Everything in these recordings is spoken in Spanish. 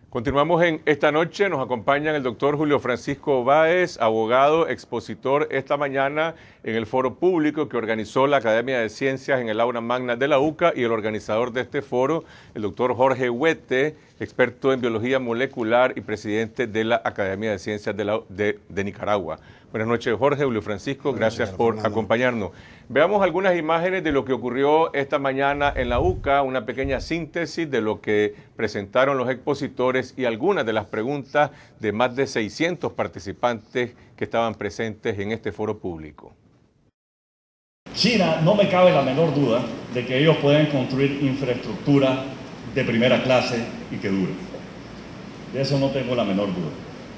Continuamos en esta noche, nos acompañan el doctor Julio Francisco Báez, abogado, expositor esta mañana en el foro público que organizó la Academia de Ciencias en el aula magna de la UCA, y el organizador de este foro, el doctor Jorge Huete, experto en biología molecular y presidente de la Academia de Ciencias de Nicaragua. Buenas noches, Jorge. Julio Francisco, gracias por acompañarnos. Veamos algunas imágenes de lo que ocurrió esta mañana en la UCA, una pequeña síntesis de lo que presentaron los expositores y algunas de las preguntas de más de 600 participantes que estaban presentes en este foro público. China, no me cabe la menor duda de que ellos pueden construir infraestructura de primera clase y que dure. De eso no tengo la menor duda.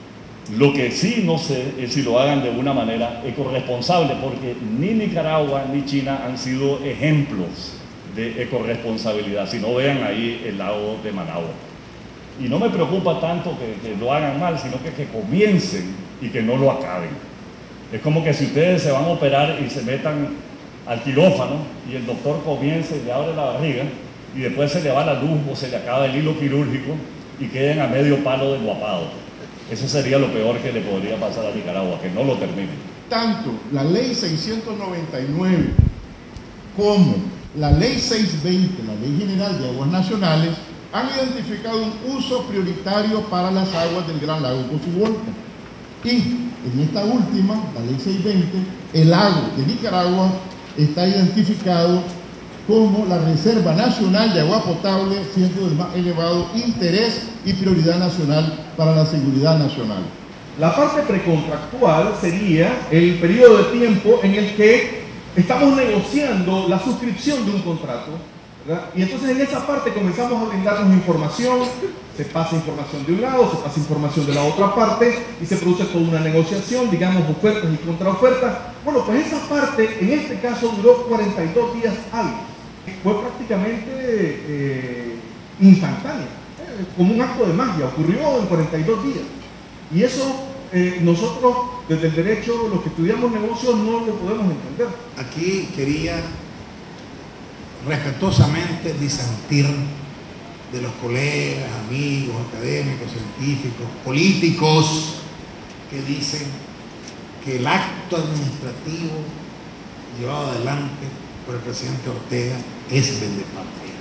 Lo que sí no sé es si lo hagan de una manera ecorresponsable, porque ni Nicaragua ni China han sido ejemplos de ecorresponsabilidad. Si no, vean ahí el lago de Managua. Y no me preocupa tanto que lo hagan mal, sino que comiencen y que no lo acaben. Es como que si ustedes se van a operar y se metan al quirófano y el doctor comience y le abre la barriga y después se le va la luz o se le acaba el hilo quirúrgico y queden a medio palo desguapado. Eso sería lo peor que le podría pasar a Nicaragua, que no lo termine. Tanto la ley 699 como la ley 620, la ley general de aguas nacionales, han identificado un uso prioritario para las aguas del Gran Lago Cocibolca. Y en esta última, la ley 620, el lago de Nicaragua está identificado como la Reserva Nacional de Agua Potable, siendo del más elevado interés y prioridad nacional para la seguridad nacional. La parte precontractual sería el periodo de tiempo en el que estamos negociando la suscripción de un contrato, ¿verdad? Y entonces en esa parte comenzamos a brindarnos información, se pasa información de un lado, se pasa información de la otra parte y se produce toda una negociación, digamos, ofertas y contraofertas. Bueno, pues esa parte en este caso duró 42 días hábiles. Fue prácticamente instantánea, como un acto de magia, ocurrió en 42 días. Y eso nosotros, desde el derecho, los que estudiamos negocios, no lo podemos entender. Aquí quería respetuosamente disentir de los colegas, amigos, académicos, científicos, políticos, que dicen que el acto administrativo llevado adelante por el presidente Ortega es vendepatria.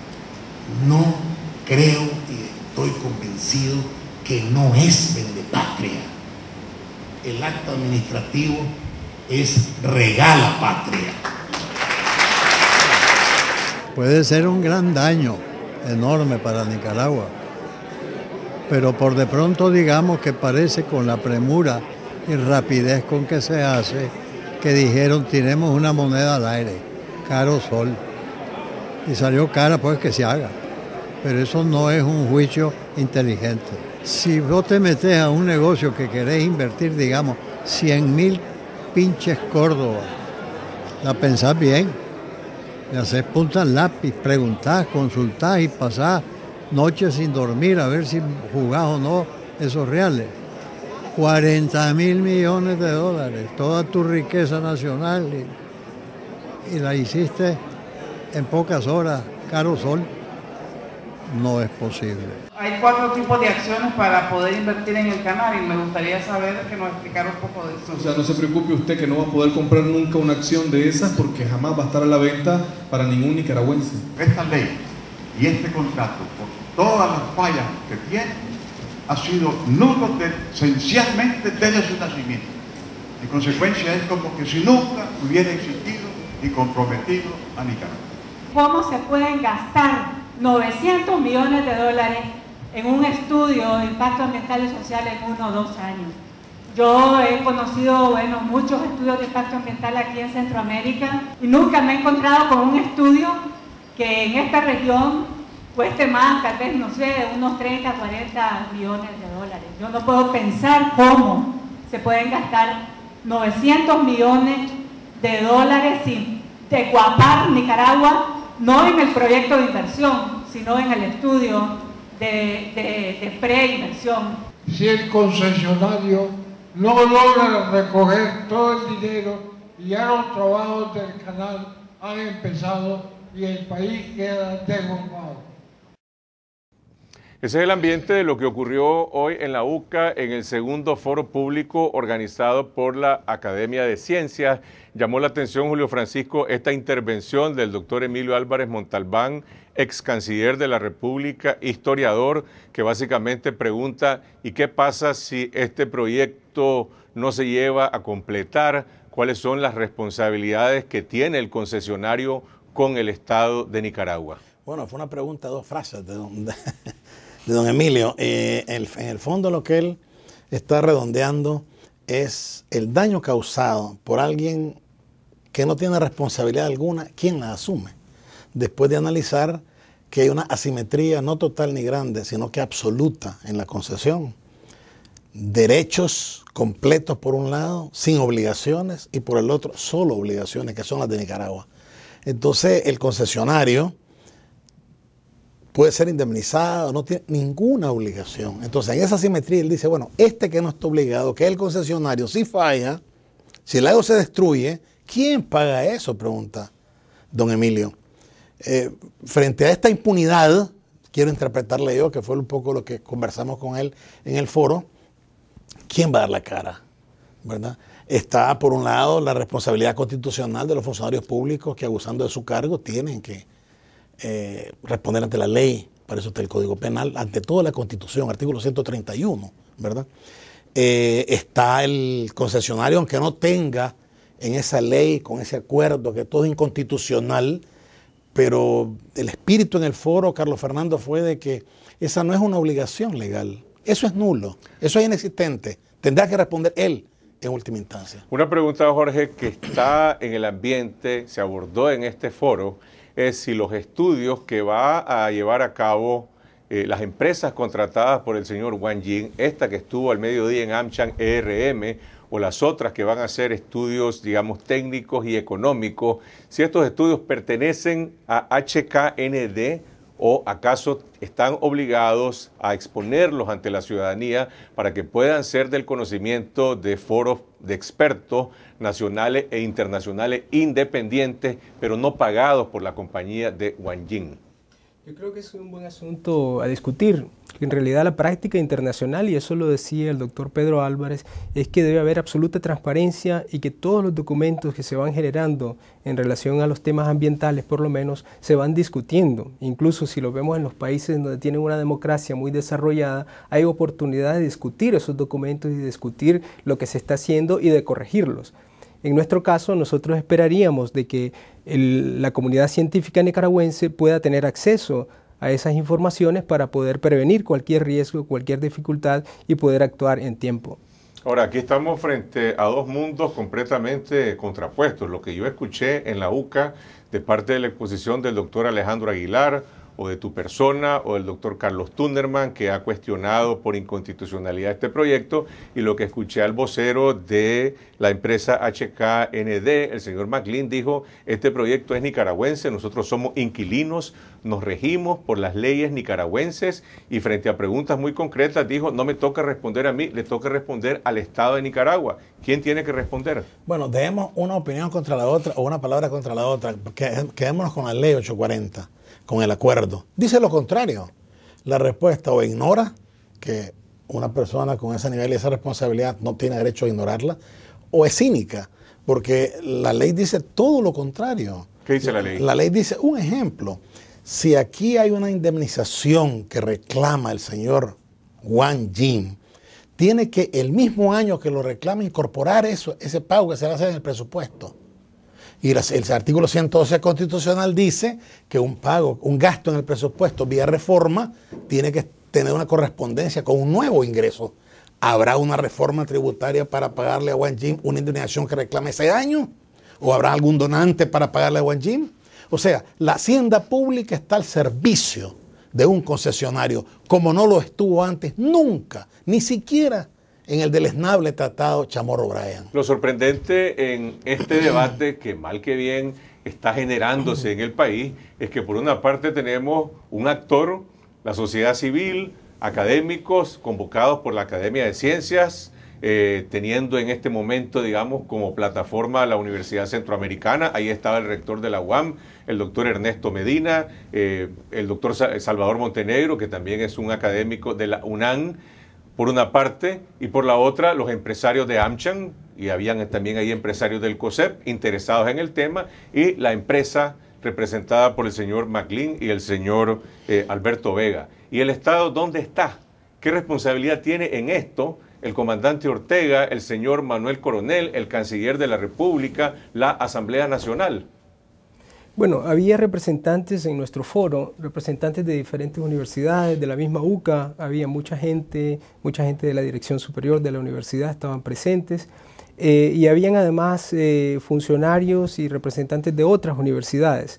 No creo y estoy convencido que no es vendepatria. El acto administrativo es regala patria. Puede ser un gran daño enorme para Nicaragua, pero por de pronto digamos que parece, con la premura y rapidez con que se hace, que dijeron tiremos una moneda al aire, caro sol, y salió cara, pues que se haga, pero eso no es un juicio inteligente. Si vos te metés a un negocio que querés invertir, digamos, 100.000 pinches Córdoba, la pensás bien, le haces punta al lápiz, preguntás, consultás y pasás noches sin dormir a ver si jugás o no esos reales. 40.000 millones de dólares, toda tu riqueza nacional, y la hiciste en pocas horas, caro sol. No es posible. Hay 4 tipos de acciones para poder invertir en el canal y me gustaría saber que nos explicara un poco de eso. O sea, no se preocupe usted que no va a poder comprar nunca una acción de esas porque jamás va a estar a la venta para ningún nicaragüense. Esta ley y este contrato, por todas las fallas que tiene, ha sido nulo esencialmente desde su nacimiento. En consecuencia es como que si nunca hubiera existido y comprometido a Nicaragua. ¿Cómo se pueden gastar 900 millones de dólares en un estudio de impacto ambiental y social en 1 o 2 años? Yo he conocido, muchos estudios de impacto ambiental aquí en Centroamérica y nunca me he encontrado con un estudio que en esta región cueste más, tal vez, no sé, unos 30, 40 millones de dólares. Yo no puedo pensar cómo se pueden gastar 900 millones de dólares sin desguapar Nicaragua, no en el proyecto de inversión, sino en el estudio de preinversión. Si el concesionario no logra recoger todo el dinero y ya los trabajos del canal han empezado y el país queda desguapado. Ese es el ambiente de lo que ocurrió hoy en la UCA en el segundo foro público organizado por la Academia de Ciencias. Llamó la atención, Julio Francisco, esta intervención del doctor Emilio Álvarez Montalbán, ex canciller de la República, historiador, que básicamente pregunta ¿y qué pasa si este proyecto no se lleva a completar? ¿Cuáles son las responsabilidades que tiene el concesionario con el Estado de Nicaragua? Bueno, fue una pregunta de dos frases de don Emilio. En el fondo lo que él está redondeando es el daño causado por alguien que no tiene responsabilidad alguna, ¿quién la asume? Después de analizar que hay una asimetría no total ni grande, sino que absoluta en la concesión. Derechos completos por un lado, sin obligaciones, y por el otro solo obligaciones, que son las de Nicaragua. Entonces el concesionario puede ser indemnizado, no tiene ninguna obligación. Entonces en esa asimetría él dice, bueno, este que no está obligado, que es el concesionario, si falla, si el lago se destruye, ¿quién paga eso? Pregunta don Emilio. Frente a esta impunidad, quiero interpretarle yo, que fue un poco lo que conversamos con él en el foro, ¿quién va a dar la cara? ¿Verdad? Está, por un lado, la responsabilidad constitucional de los funcionarios públicos que, abusando de su cargo, tienen que responder ante la ley. Para eso está el Código Penal, ante todo la Constitución, artículo 131, ¿verdad? Está el concesionario, aunque no tenga en esa ley, con ese acuerdo, que todo es inconstitucional, pero el espíritu en el foro, Carlos Fernando, fue de que esa no es una obligación legal. Eso es nulo, eso es inexistente. Tendrá que responder él en última instancia. Una pregunta, Jorge, que está en el ambiente, se abordó en este foro, es si los estudios que va a llevar a cabo las empresas contratadas por el señor Wang Jing, esta que estuvo al mediodía en AmCham ERM, o las otras que van a hacer estudios, digamos, técnicos y económicos, si estos estudios pertenecen a HKND o acaso están obligados a exponerlos ante la ciudadanía para que puedan ser del conocimiento de foros de expertos nacionales e internacionales independientes, pero no pagados por la compañía de Wang Jing. Yo creo que es un buen asunto a discutir. En realidad la práctica internacional, y eso lo decía el doctor Pedro Álvarez, es que debe haber absoluta transparencia y que todos los documentos que se van generando en relación a los temas ambientales, por lo menos, se van discutiendo. Incluso si lo vemos en los países donde tienen una democracia muy desarrollada, hay oportunidad de discutir esos documentos y de discutir lo que se está haciendo y de corregirlos. En nuestro caso, nosotros esperaríamos de que la comunidad científica nicaragüense pueda tener acceso a esas informaciones para poder prevenir cualquier riesgo, cualquier dificultad y poder actuar en tiempo. Ahora, aquí estamos frente a dos mundos completamente contrapuestos. Lo que yo escuché en la UCA de parte de la exposición del doctor Alejandro Aguilar, o de tu persona, o del doctor Carlos Tunderman, que ha cuestionado por inconstitucionalidad este proyecto, y lo que escuché al vocero de la empresa HKND, el señor McLean, dijo, este proyecto es nicaragüense, nosotros somos inquilinos, nos regimos por las leyes nicaragüenses, y frente a preguntas muy concretas dijo, no me toca responder a mí, le toca responder al Estado de Nicaragua. ¿Quién tiene que responder? Bueno, demos una opinión contra la otra, o una palabra contra la otra, quedémonos con la ley 840. Con el acuerdo. Dice lo contrario. La respuesta o ignora que una persona con ese nivel y esa responsabilidad no tiene derecho a ignorarla, o es cínica, porque la ley dice todo lo contrario. ¿Qué dice la ley? La ley dice, un ejemplo, si aquí hay una indemnización que reclama el señor Wang Jing, tiene que el mismo año que lo reclama incorporar ese pago que se va a hacer en el presupuesto. Y el artículo 112 constitucional dice que un pago, un gasto en el presupuesto vía reforma tiene que tener una correspondencia con un nuevo ingreso. ¿Habrá una reforma tributaria para pagarle a Wang Jing una indemnización que reclame ese año? ¿O habrá algún donante para pagarle a Wang Jing? O sea, la hacienda pública está al servicio de un concesionario, como no lo estuvo antes nunca, ni siquiera en el deleznable tratado Chamorro-Bryan. Lo sorprendente en este debate, que mal que bien está generándose en el país, es que por una parte tenemos un actor, la sociedad civil, académicos convocados por la Academia de Ciencias, teniendo en este momento, digamos, como plataforma la Universidad Centroamericana. Ahí estaba el rector de la UAM, el doctor Ernesto Medina, el doctor Salvador Montenegro, que también es un académico de la UNAM, por una parte, y por la otra, los empresarios de AmCham, y habían también ahí empresarios del COSEP interesados en el tema, y la empresa representada por el señor McLean y el señor Alberto Vega. ¿Y el Estado dónde está? ¿Qué responsabilidad tiene en esto el comandante Ortega, el señor Manuel Coronel, el canciller de la República, la Asamblea Nacional? Bueno, había representantes en nuestro foro, representantes de diferentes universidades, de la misma UCA, había mucha gente de la dirección superior de la universidad estaban presentes, y habían además funcionarios y representantes de otras universidades.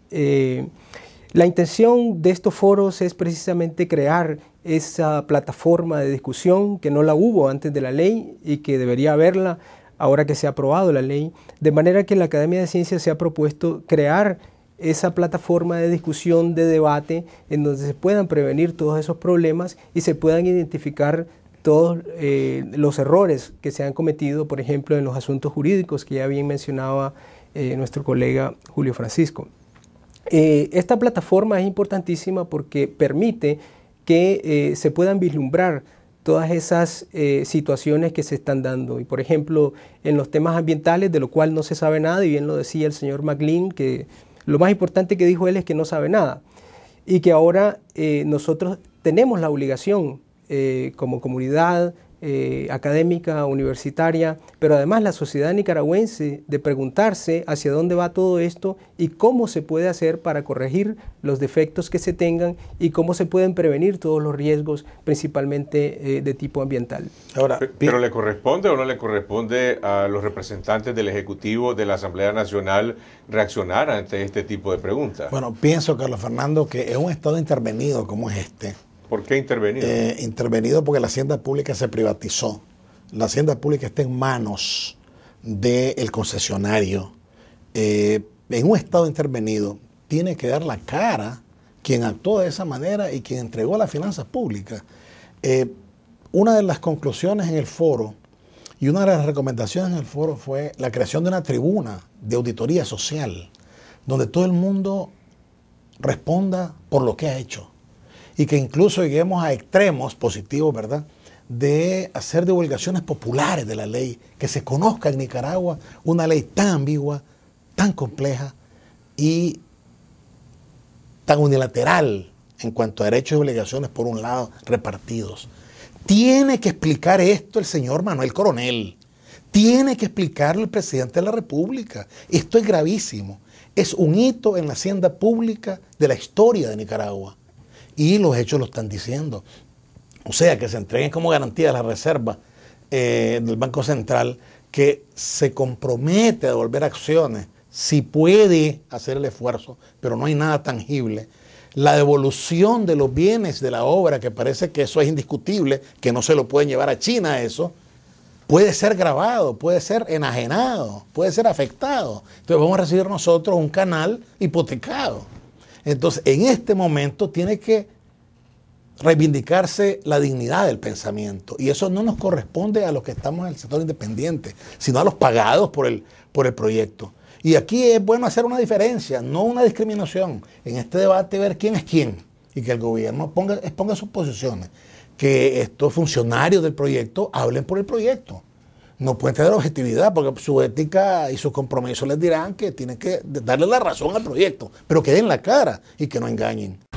La intención de estos foros es precisamente crear esa plataforma de discusión que no la hubo antes de la ley y que debería haberla ahora que se ha aprobado la ley, de manera que la Academia de Ciencias se ha propuesto crear esa plataforma de discusión, de debate, en donde se puedan prevenir todos esos problemas y se puedan identificar todos los errores que se han cometido, por ejemplo, en los asuntos jurídicos que ya bien mencionaba nuestro colega Julio Francisco. Esta plataforma es importantísima porque permite que se puedan vislumbrar todas esas situaciones que se están dando. Y por ejemplo, en los temas ambientales, de lo cual no se sabe nada, y bien lo decía el señor McLean, que lo más importante que dijo él es que no sabe nada. Y que ahora nosotros tenemos la obligación como comunidad académica, universitaria, pero además la sociedad nicaragüense, de preguntarse hacia dónde va todo esto y cómo se puede hacer para corregir los defectos que se tengan y cómo se pueden prevenir todos los riesgos, principalmente de tipo ambiental. Ahora, ¿pero le corresponde o no le corresponde a los representantes del Ejecutivo de la Asamblea Nacional reaccionar ante este tipo de preguntas? Bueno, pienso, Carlos Fernando, que es un estado intervenido como es este. ¿Por qué intervenido? Intervenido porque la hacienda pública se privatizó. La hacienda pública está en manos del concesionario. En un estado intervenido tiene que dar la cara quien actuó de esa manera y quien entregó las finanzas públicas. Una de las conclusiones en el foro y una de las recomendaciones en el foro fue la creación de una tribuna de auditoría social donde todo el mundo responda por lo que ha hecho. Y que incluso lleguemos a extremos positivos, ¿verdad?, de hacer divulgaciones populares de la ley, que se conozca en Nicaragua una ley tan ambigua, tan compleja y tan unilateral en cuanto a derechos y obligaciones, por un lado, repartidos. Tiene que explicar esto el señor Manuel Coronel, tiene que explicarlo el presidente de la República. Esto es gravísimo, es un hito en la hacienda pública de la historia de Nicaragua. Y los hechos lo están diciendo. O sea, que se entreguen como garantía a la reserva del Banco Central, que se compromete a devolver acciones, si puede hacer el esfuerzo, pero no hay nada tangible. La devolución de los bienes de la obra, que parece que eso es indiscutible, que no se lo pueden llevar a China eso, puede ser grabado, puede ser enajenado, puede ser afectado. Entonces vamos a recibir nosotros un canal hipotecado. Entonces, en este momento tiene que reivindicarse la dignidad del pensamiento. Y eso no nos corresponde a los que estamos en el sector independiente, sino a los pagados por el proyecto. Y aquí es bueno hacer una diferencia, no una discriminación. En este debate ver quién es quién y que el gobierno exponga sus posiciones. Que estos funcionarios del proyecto hablen por el proyecto. No pueden tener objetividad porque su ética y sus compromisos les dirán que tienen que darle la razón al proyecto, pero que den la cara y que no engañen.